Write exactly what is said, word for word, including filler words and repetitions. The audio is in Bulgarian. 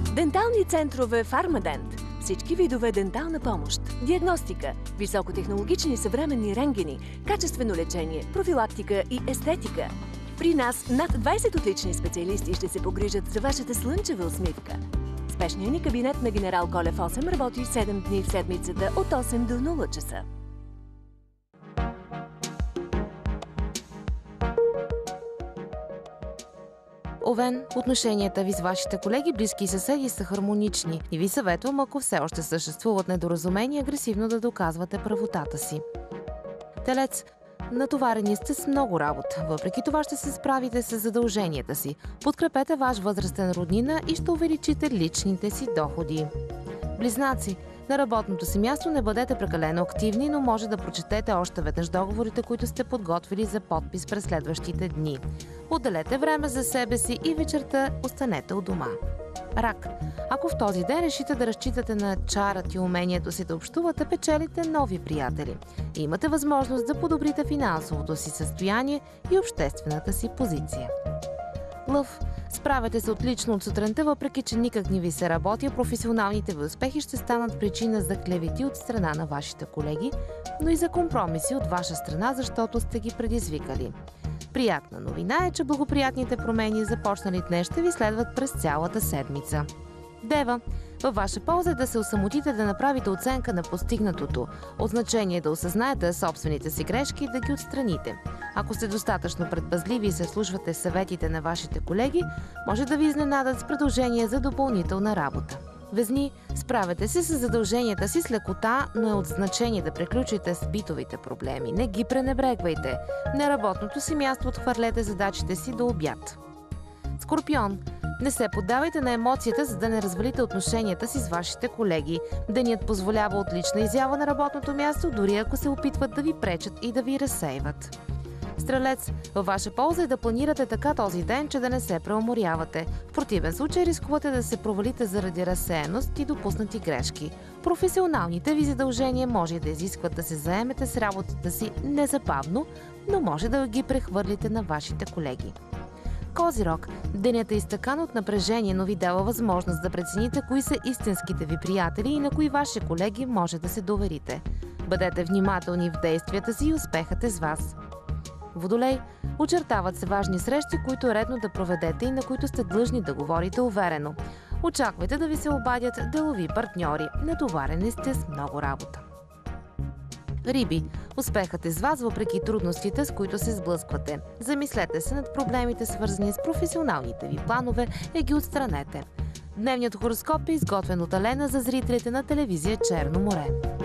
Дентални центрове Фармадент. Всички видове дентална помощ, диагностика, високотехнологични съвременни рентгени, качествено лечение, профилактика и естетика. При нас над двайсет отлични специалисти ще се погрижат за вашата слънчева усмивка. Спешният ни кабинет на генерал Колев осем работи седем дни в седмицата от осем до нула часа. Овен, отношенията ви с вашите колеги, близки и съседи са хармонични и ви съветвам, ако все още съществуват недоразумения, агресивно да доказвате правотата си. Телец, натоварени сте с много работа. Въпреки това ще се справите с задълженията си. Подкрепете ваш възрастен роднина и ще увеличите личните си доходи. Близнаци, на работното си място не бъдете прекалено активни, но може да прочетете още веднъж договорите, които сте подготвили за подпис през следващите дни. Отделете време за себе си и вечерта останете у дома. Рак. Ако в този ден решите да разчитате на чарът и умението си да общувате, печелите нови приятели. И имате възможност да подобрите финансовото си състояние и обществената си позиция. Лъв. Справяте се отлично от сутринта, въпреки че никак не ви се работи, а професионалните ви успехи ще станат причина за клевети от страна на вашите колеги, но и за компромиси от ваша страна, защото сте ги предизвикали. Приятна новина е, че благоприятните промени, започнали днес, ще ви следват през цялата седмица. Дева. Във ваша полза е да се осамотите, да направите оценка на постигнатото. От значение е да осъзнаете собствените си грешки и да ги отстраните. Ако сте достатъчно предпазливи и се слушвате съветите на вашите колеги, може да ви изненадат с предложения за допълнителна работа. Везни, справете се с задълженията си с лекота, но е от значение да приключите с битовите проблеми. Не ги пренебрегвайте. На работното си място отхвърлете задачите си до обяд. Скорпион. Не се поддавайте на емоцията, за да не развалите отношенията си с вашите колеги. Денят позволява отлична изява на работното място, дори ако се опитват да ви пречат и да ви разсейват. Стрелец, във ваша полза е да планирате така този ден, че да не се преуморявате. В противен случай рискувате да се провалите заради разсеяност и допуснати грешки. Професионалните ви задължения може да изискват да се заемете с работата си незабавно, но може да ги прехвърлите на вашите колеги. Козирог, денят е изтъкан от напрежение, но ви дава възможност да прецените кои са истинските ви приятели и на кои ваши колеги може да се доверите. Бъдете внимателни в действията си и успехът е с вас. Водолей, очертават се важни срещи, които е редно да проведете и на които сте длъжни да говорите уверено. Очаквайте да ви се обадят делови партньори. Натоварени сте с много работа. Риби, успехът е с вас въпреки трудностите, с които се сблъсквате. Замислете се над проблемите, свързани с професионалните ви планове, и ги отстранете. Дневният хороскоп е изготвен от Алена за зрителите на телевизия Черно море.